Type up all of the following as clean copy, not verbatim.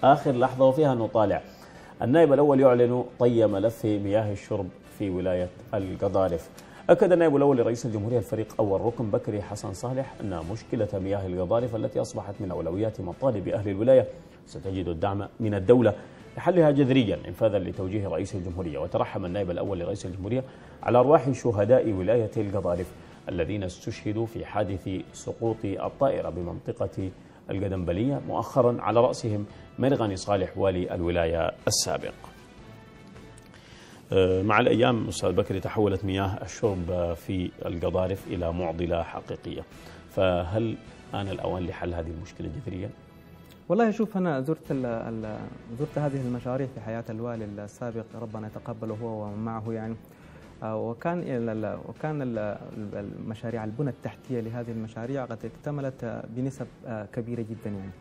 آخر لحظة وفيها نطالع. النائب الأول يعلن طي ملف مياه الشرب في ولاية القضارف. أكد النائب الأول لرئيس الجمهورية الفريق أول ركن بكري حسن صالح أن مشكلة مياه القضارف التي أصبحت من أولويات مطالب أهل الولاية ستجد الدعم من الدولة لحلها جذريا انفاذا لتوجيه رئيس الجمهورية. وترحم النائب الأول لرئيس الجمهورية على أرواح شهداء ولاية القضارف الذين استشهدوا في حادث سقوط الطائرة بمنطقة القدنبلية مؤخرا، على رأسهم مرغني صالح والي الولاية السابق. مع الأيام أستاذ بكري تحولت مياه الشرب في القضارف إلى معضلة حقيقية، فهل آن الأوان لحل هذه المشكلة جذريا؟ والله شوف، أنا زرت هذه المشاريع في حياة الوالي السابق، ربنا يتقبله هو ومن معه يعني. وكان المشاريع البنى التحتية لهذه المشاريع قد اكتملت بنسب كبيرة جدا يعني.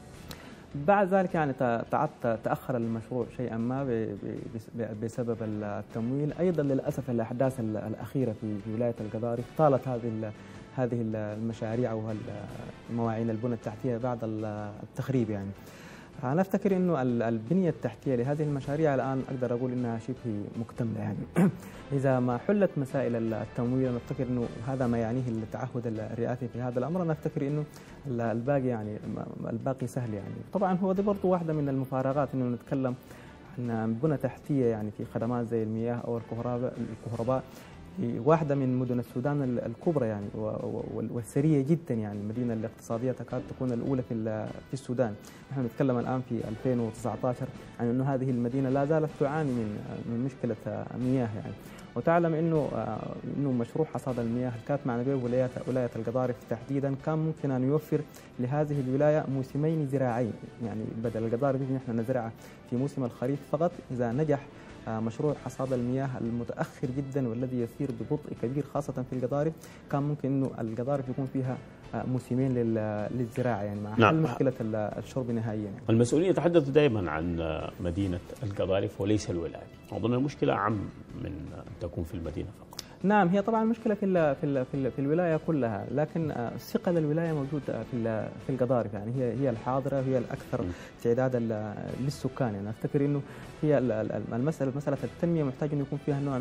بعد ذلك يعني تأخر المشروع شيئا ما بسبب التمويل. أيضا للأسف الأحداث الأخيرة في ولاية القضارف طالت هذه المشاريع أو المواعين البنى التحتية بعد التخريب يعني. أنا أفتكر إنه البنية التحتية لهذه المشاريع الآن أقدر أقول إنها شبه مكتملة يعني. إذا ما حلت مسائل التمويل، أنا أفتكر إنه هذا ما يعنيه التعهد الرئاسي في هذا الأمر. أنا أفتكر إنه الباقي سهل يعني. طبعا هو دي برضه واحدة من المفارقات إنه نتكلم عن بنى تحتية يعني في خدمات زي المياه أو الكهرباء، واحدة من مدن السودان الكبرى يعني والثرية جدا يعني، المدينة الاقتصادية تكاد تكون الأولى في السودان. نحن نتكلم الآن في 2019 عن أنه هذه المدينة لا زالت تعاني من مشكلة مياه يعني. وتعلم انه مشروع حصاد المياه كانت معنا به ولاية القضارف تحديدا كان ممكن ان يوفر لهذه الولايه موسمين زراعيين يعني، بدل القضارف نحن نزرعها في موسم الخريف فقط. اذا نجح مشروع حصاد المياه المتاخر جدا والذي يسير ببطء كبير خاصه في القضارف، كان ممكن انه القضارف يكون فيها موسمين للزراعه يعني، مع حل مشكله الشرب نهائيا يعني. المسؤولين يتحدثوا دائما عن مدينه القضارف وليس الولايه، اظن المشكله اعم من ان تكون في المدينه فقط. نعم، هي طبعا المشكله في الولايه كلها، لكن ثقل الولايه موجود في القضارف يعني. هي الحاضره، هي الاكثر تعدادا للسكان يعني. افتكر انه هي مساله التنميه محتاج انه يكون فيها نوع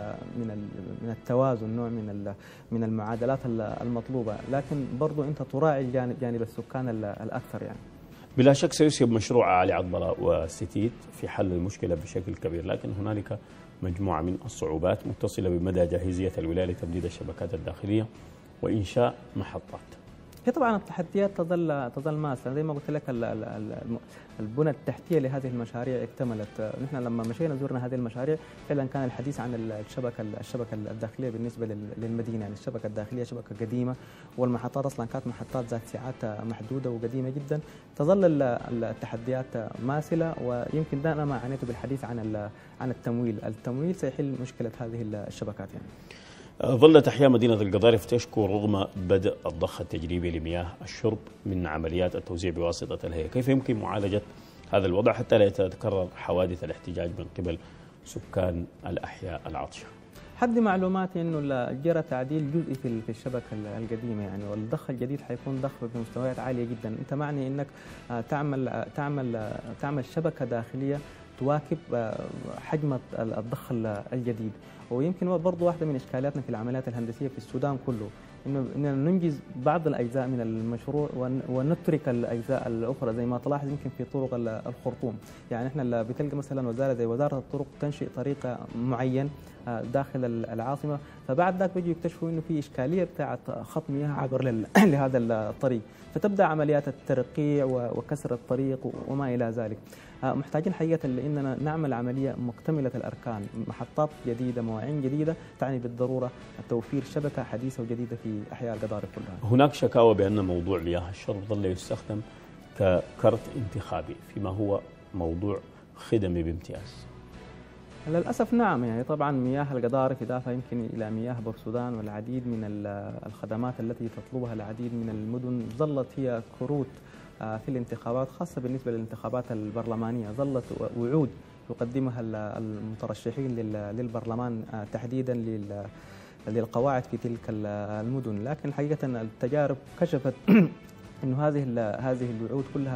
من التوازن، نوع من المعادلات المطلوبه، لكن برضو انت تراعي جانب السكان الاكثر يعني. بلا شك سيسهم مشروع علي عضبلة وستيت في حل المشكله بشكل كبير، لكن هنالك مجموعة من الصعوبات متصلة بمدى جاهزية الولاية لتمديد الشبكات الداخلية وإنشاء محطات. هي طبعا التحديات تظل ماسة، زي ما قلت لك البنى التحتية لهذه المشاريع اكتملت. نحن لما مشينا زرنا هذه المشاريع فعلا كان الحديث عن الشبكة الداخلية بالنسبة للمدينة يعني. الشبكة الداخلية شبكة قديمة، والمحطات أصلا كانت محطات ذات سعات محدودة وقديمة جدا. تظل التحديات ماثلة، ويمكن ده أنا ما عنيت بالحديث عن التمويل سيحل مشكلة هذه الشبكات يعني. ظلت أحياء مدينة القضارف تشكو رغم بدء الضخ التجريبي لمياه الشرب من عمليات التوزيع بواسطة الهيئة. كيف يمكن معالجة هذا الوضع حتى لا تتكرر حوادث الاحتجاج من قبل سكان الأحياء العطشة؟ حد معلوماتي انه جرى تعديل جزئي في الشبكه القديمه يعني، والضخ الجديد حيكون ضخ بمستويات عاليه جدا. انت معني انك تعمل شبكه داخليه تواكب حجم الضخ الجديد. ويمكن برضه واحده من اشكالاتنا في العمليات الهندسيه في السودان كله اننا ننجز بعض الاجزاء من المشروع ونترك الاجزاء الاخرى، زي ما تلاحظ يمكن في طرق الخرطوم يعني. احنا بتلقى مثلا وزاره زي وزاره الطرق تنشئ طريق معين داخل العاصمه، فبعد ذاك بيجوا يكتشفوا انه في اشكاليه بتاعه خط مياه عبر لهذا الطريق، فتبدا عمليات الترقيع وكسر الطريق وما الى ذلك. محتاجين حقيقه اننا نعمل عمليه مكتمله الاركان، محطات جديده، مواعين جديده، تعني بالضروره توفير شبكه حديثه وجديده في احياء القضارف كلها. هناك شكاوى بان موضوع مياه الشرب ظل يستخدم ككرت انتخابي فيما هو موضوع خدمي بامتياز. للأسف نعم يعني. طبعا مياه القضارف إضافة يمكن إلى مياه بورسودان والعديد من الخدمات التي تطلبها العديد من المدن ظلت هي كروت في الانتخابات، خاصة بالنسبة للانتخابات البرلمانية. ظلت وعود يقدمها المترشحين للبرلمان تحديدا للقواعد في تلك المدن، لكن حقيقة التجارب كشفت أن هذه الوعود كلها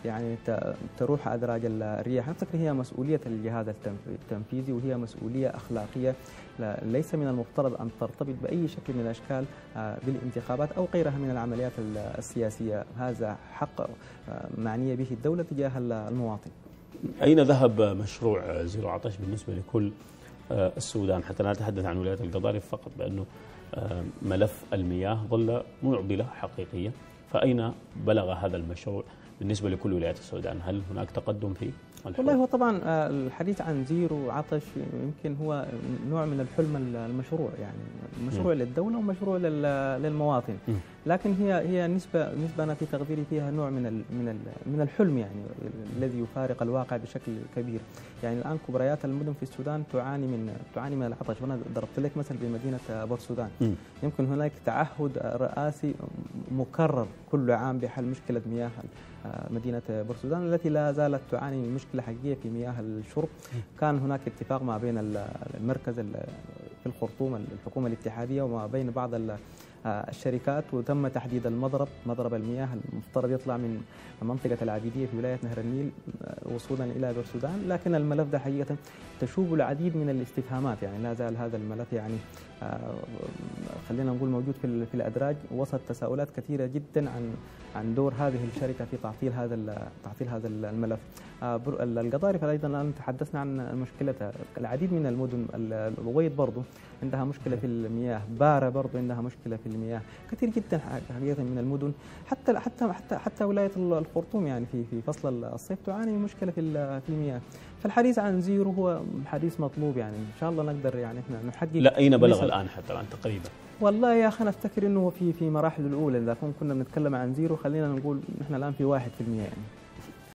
يعني تروح أدراج الرياح. أفتكر هي مسؤولية الجهاز التنفيذي، وهي مسؤولية أخلاقية ليس من المفترض أن ترتبط بأي شكل من الأشكال بالانتخابات أو غيرها من العمليات السياسية. هذا حق معنية به الدولة تجاه المواطن. أين ذهب مشروع زيرو عطش بالنسبة لكل السودان، حتى لا نتحدث عن ولاية القضارف فقط، بأنه ملف المياه ظل معضلة حقيقية، فأين بلغ هذا المشروع بالنسبة لكل ولايات السودان؟ هل هناك تقدم فيه؟ والله هو طبعا الحديث عن زيرو عطش يمكن هو نوع من الحلم المشروع، يعني مشروع للدولة ومشروع للمواطن، لكن هي نسبة أنا في تقديري فيها نوع من الحلم، يعني الذي يفارق الواقع بشكل كبير. يعني الآن كبريات المدن في السودان تعاني من العطش، وأنا ضربت لك مثل بمدينة بور السودان. يمكن هناك تعهد رئاسي مكرر كل عام بحل مشكلة مياه مدينة بور السودان التي لا زالت تعاني من مشكلة حقيقية في مياه الشرب. كان هناك اتفاق ما بين المركز في الخرطوم الحكومة الاتحادية وما بين بعض الشركات، وتم تحديد مضرب المياه المفترض يطلع من منطقة العبيدية في ولاية نهر النيل وصولا إلى بور السودان، لكن الملف ده حقيقة تشوب العديد من الاستفهامات. يعني لا زال هذا الملف يعني خلينا نقول موجود في الأدراج، وسط تساؤلات كثيرة جدا عن دور هذه الشركة في تعطيل هذا الملف. القضارف أيضا الآن تحدثنا عن مشكلتها. العديد من المدن، الرويد برضو عندها مشكلة في المياه، بارة برضو عندها مشكلة في المياه، كثير جدا حقيقة من المدن، حتى ولاية الخرطوم يعني في فصل الصيف تعاني من مشكلة في المياه. فالحديث عن زيرو هو حديث مطلوب، يعني إن شاء الله نقدر يعني إحنا نحقق. لا، أين بلغ الآن حتى الآن تقريبا؟ والله يا أخي أنا أفتكر إنه في مراحل الأولى، إذا كنا بنتكلم عن زيرو خلينا نقول نحن الآن في 1% يعني.